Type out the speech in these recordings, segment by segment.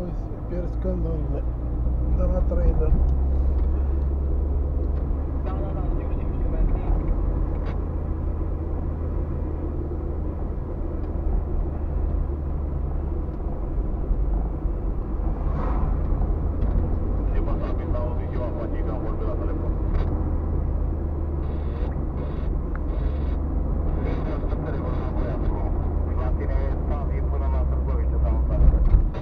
Auzi, pierd scândurile de la trainer. Da, știu, mersi. Ce pasabil la o video am făcut că am vorbit la telefon. La tine Savi până la Târgoviște sau în țară.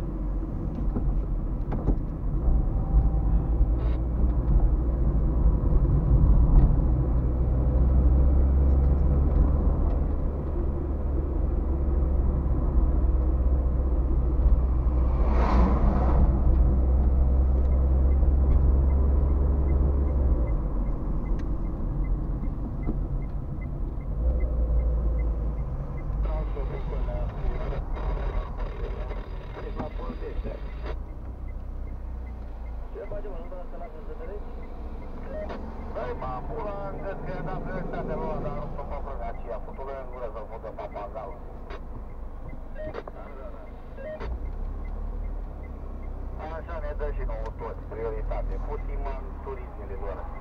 Ce facem, nu vreau să las să te regi? Dai, mă, pula, încât că da prioritate lor, dar nu s-o fac aceea. Futul-o în gură să-l făcă papagal. Așa ne dă și nouă toți prioritate. Putim în turismele lor.